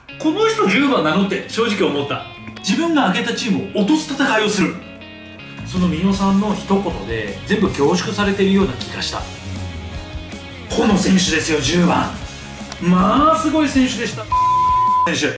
この人10番なのって正直思った。自分が挙げたチームを落とす戦いをする。その三代さんの一言で全部凝縮されているような気がした。この選手ですよ、10番。まあすごい選手でした。選手という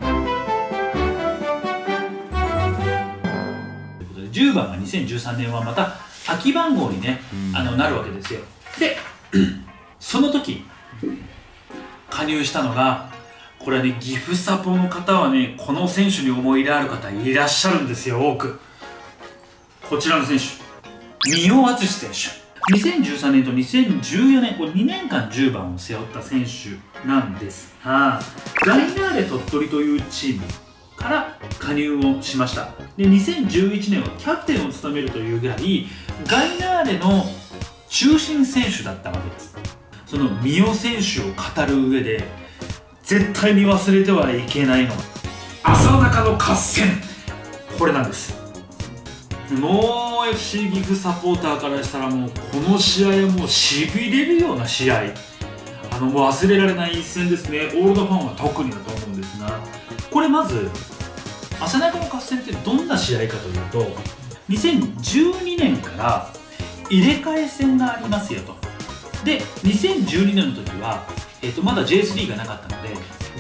ことで、10番が2013年はまた空き番号にね、なるわけですよ。でその時加入したのが、これはね、岐阜サポの方はね、この選手に思い入れある方いらっしゃるんですよ、多く。こちらの選手、三代敦選手。2013年と2014年、これ2年間10番を背負った選手なんですが、ガイナーレ鳥取というチームから加入をしました。で、2011年はキャプテンを務めるというぐらい、ガイナーレの中心選手だったわけです。その三代選手を語る上で、絶対に忘れてはいけないのが、浅中の合戦。これなんです。もう FC 岐阜サポーターからしたら、もうこの試合はもうしびれるような試合、もう忘れられない一戦ですね。オールドファンは特にだと思うんですが、これまず浅中の合戦ってどんな試合かというと、2012年から入れ替え戦がありますよと。で、2012年の時は、まだ J3 がなかったので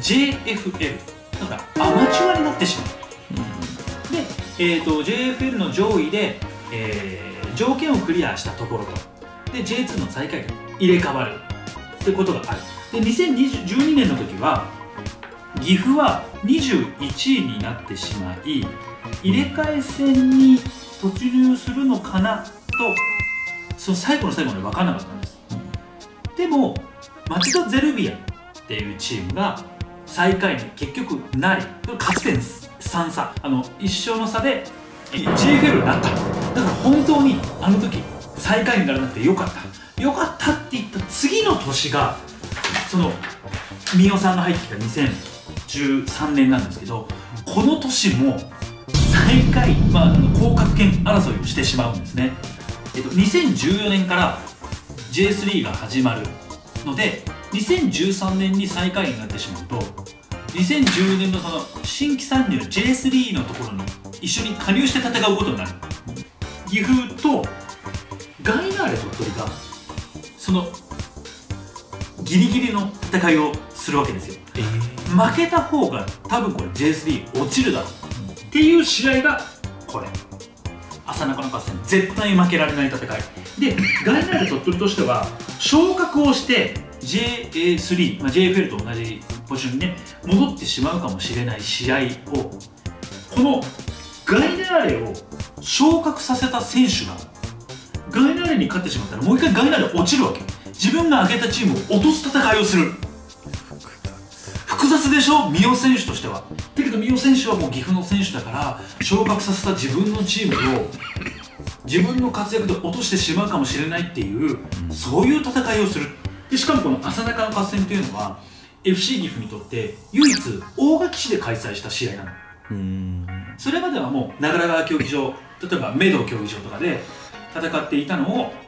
JFL だからアマチュアになってしまう。で、JFL の上位で、条件をクリアしたところと、で J2 の最下位が入れ替わるってことがある。で、2012年の時は岐阜は21位になってしまい、入れ替え戦に突入するのかなと、その最後の最後まで分からなかったんです。でも町田ゼルビアっていうチームが最下位に結局なり、勝ち点3差、1勝の差で JFL になった。だから本当にあの時最下位にならなくてよかったよかったって言った次の年が、その三代さんが入ってきた2013年なんですけど、この年も最下位、降格圏争いをしてしまうんですね。2014年から J3 が始まるので、2013年に最下位になってしまうと、2014年のその新規参入 J3 のところに一緒に加入して戦うことになる。岐阜とガイナーレ鳥取がそのギリギリの戦いをするわけですよ。負けた方が多分これ J3 落ちるだろうっていう試合がこれ、浅中の合戦。絶対負けられない戦いで、ガイナーレ鳥取としては昇格をして JA3、JFL と同じポジションにね戻ってしまうかもしれない試合を、このガイナーレを昇格させた選手がガイナーレに勝ってしまったら、もう一回ガイナーレ落ちるわけ。自分が挙げたチームを落とす戦いをする。複雑でしょ、三代選手としては。だけど三代選手はもう岐阜の選手だから、昇格させた自分のチームを自分の活躍で落としてしまうかもしれないっていう、そういう戦いをする。でしかもこの浅中の合戦というのは FC 岐阜にとって唯一大垣市で開催した試合なの。それまではもう長良川競技場、例えばメド競技場とかで戦っていたのを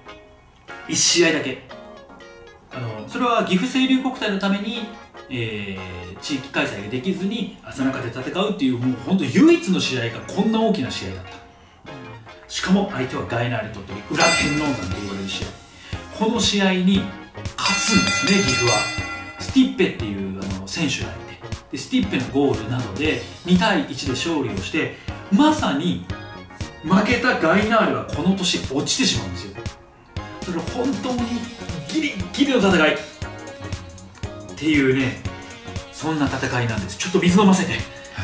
1試合だけ、それは岐阜清流国体のために、地域開催ができずに浅中で戦うっていう、もう本当唯一の試合がこんな大きな試合だった。しかも相手はガイナーレ鳥取裏天王山と言われる試合。この試合に勝つんですね、岐阜は。スティッペっていう選手がいて、でスティッペのゴールなどで2対1で勝利をして、まさに負けたガイナーレはこの年落ちてしまうんですよ。だから本当にギリギリの戦いっていうね、そんな戦いなんです。ちょっと水飲ませて。 はい、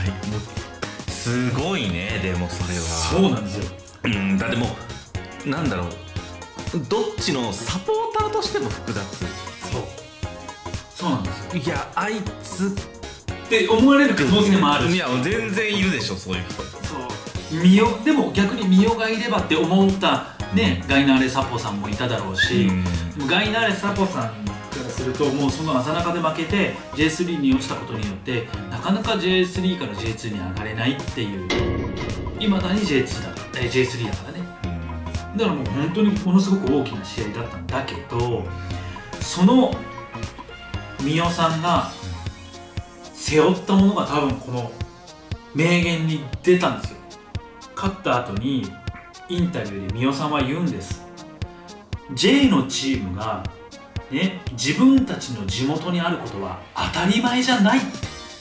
もうすごいね。でもそれはそうなんですよ。 だってもうなんだろう、どっちのサポーターとしても複雑。 そうなんですよ。 いや、あいつって思われる可能性もあるし、 いや全然いるでしょ、そういう人。 そうでも逆に三代がいればって思ったね、ガイナーレサポさんもいただろうし、ガイナーレサポさんからすると、もうその浅中で負けて J3 に落ちたことによってなかなか J3 から J2 に上がれないっていう、いまだに J3 だからね。だからもう本当にものすごく大きな試合だったんだけど、その三代さんが背負ったものが多分この名言に出たんですよ。勝った後にインタビューで三代さんは言うんです。 J のチームが、ね、自分たちの地元にあることは当たり前じゃないって。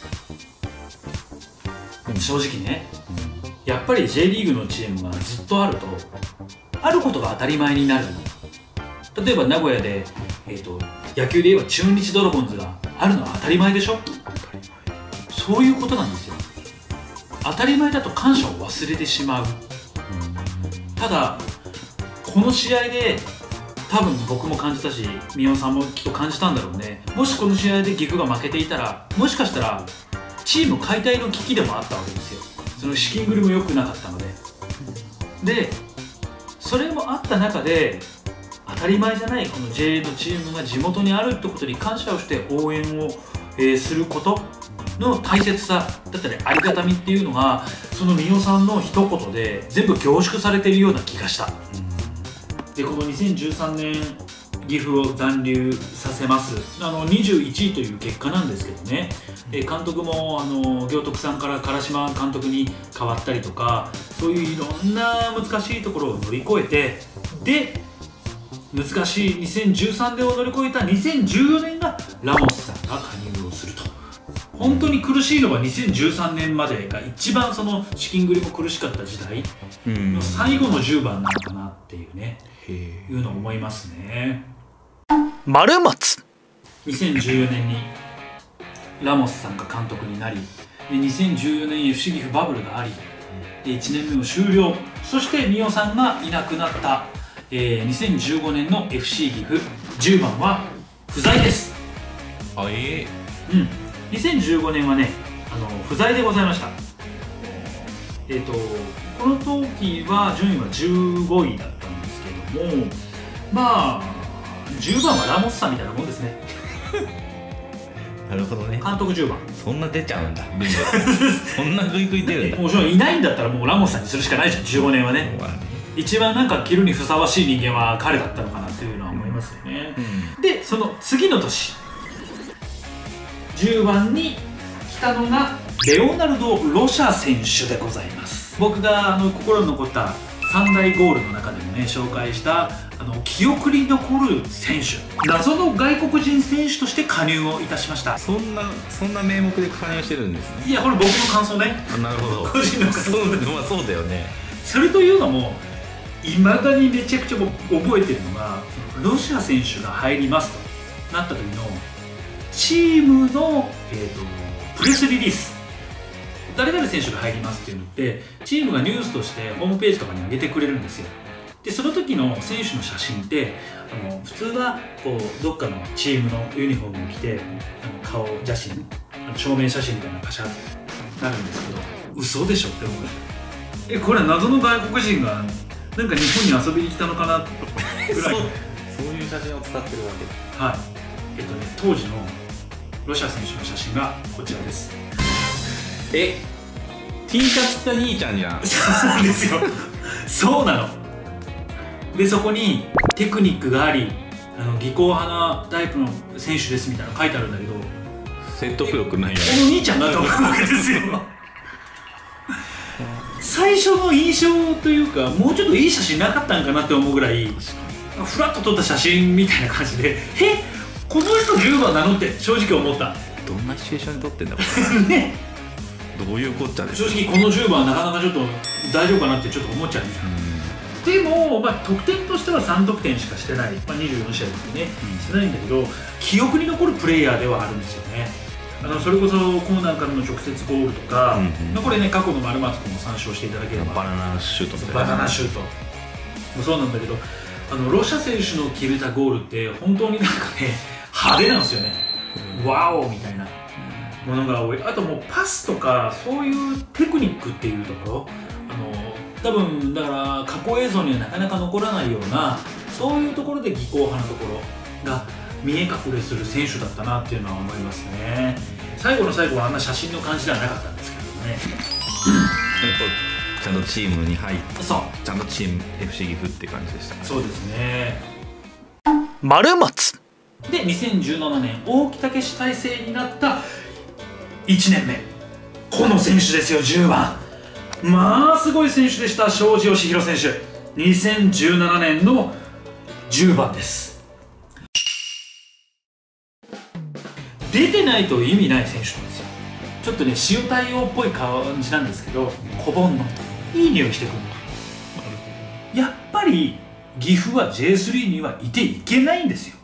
正直ね、やっぱり J リーグのチームがずっとあるとあることが当たり前になる。例えば名古屋で、野球で言えば中日ドラゴンズがあるのは当たり前でしょ。そういうことなんですよ。当たり前だと感謝を忘れてしまう。ただこの試合で多分僕も感じたし宮尾さんもきっと感じたんだろうね。もしこの試合で岐阜が負けていたらもしかしたらチーム解体の危機でもあったわけですよ。その資金繰りも良くなかったので。でそれもあった中で当たり前じゃないこの J のチームが地元にあるってことに感謝をして応援を、することの大切さだったりありがたみっていうのがその三代さんの一言で全部凝縮されているような気がした。でこの2013年岐阜を残留させます21位という結果なんですけどね、監督も行徳さんから唐島監督に変わったりとかそういういろんな難しいところを乗り越えてで難しい2013年を乗り越えた2014年がラモスさんが加入をすると。本当に苦しいのは2013年までが一番その資金繰りも苦しかった時代の最後の10番なのかなっていうねいうのを思いますね。 丸松 2014年にラモスさんが監督になりで2014年 FC 岐阜バブルがありで1年目を終了。そして三代さんがいなくなった、2015年の FC 岐阜10番は不在です。2015年はね不在でございました。この時は順位は15位だったんですけどもまあ10番はラモスさんみたいなもんですね。 なるほどね。 監督10番そんな出ちゃうんだ。そんなグイグイ出るんだ。 もちろんいないんだったらもうラモスさんにするしかないじゃん。15年はね一番なんか着るにふさわしい人間は彼だったのかなっていうのは思いますよね、でその次の年10番に来たのがレオナルド・ロシャ選手でございます。僕が心に残った3大ゴールの中でもね紹介した記憶に残る選手謎の外国人選手として加入をいたしました。 そんな名目で加入してるんですね。 いやこれ僕の感想ね。 なるほど。 個人の感想です。 まあそうだよね。 それというのもいまだにめちゃくちゃ覚えてるのがロシア選手が入りますとなった時のチームの、プレスリリース誰々選手が入りますっていうのってチームがニュースとしてホームページとかに上げてくれるんですよ。でその時の選手の写真って普通はこうどっかのチームのユニフォームを着て顔写真証明写真みたいなのがパシャってなるんですけど嘘でしょって思う。これは謎の外国人がなんか日本に遊びに来たのかなぐらいそういう写真を使ってるわけはい当時のロシア選手の写真がこちらです。 T シャツ着た兄ちゃんじゃん。 そうなんですよ。そうなの。でそこにテクニックがあり技巧派なタイプの選手ですみたいなの書いてあるんだけど説得力ないよね。 この兄ちゃんだと思うわけですよ。最初の印象というかもうちょっといい写真なかったんかなって思うぐらいフラッと撮った写真みたいな感じでこの人10番なのって正直思った。 どんなシチュエーションに撮ってんだろうね。 どういうこっちゃで正直この10番はなかなかちょっと大丈夫かなってちょっと思っちゃうんですよ。でも、得点としては3得点しかしてない、24試合ですね、してないんだけど記憶に残るプレイヤーではあるんですよね。それこそコーナーからの直接ゴールとか、これね過去の丸松君も参照していただければバナナシュートみたいな。 バナナシュートもそうなんだけどロシア選手の決めたゴールって本当になんかね派手なんですよね。ワオみたいなものが多い。あともうパスとかそういうテクニックっていうところ多分だから過去映像にはなかなか残らないようなそういうところで技巧派なところが見え隠れする選手だったなっていうのは思いますね。最後の最後はあんな写真の感じではなかったんですけどね。 ちゃんとチームに入ってそうちゃんとチーム FC 岐阜って感じでしたね。 そうですね。 丸松で2017年大木武史体制になった 1年目、この選手ですよ、10番。まあすごい選手でした、庄司義弘選手。2017年の10番です。出てないと意味ない選手なんですよ。ちょっとね、塩対応っぽい感じなんですけど、小盆のいい匂いしてくるの。やっぱり岐阜は J3 にはいていけないんですよ。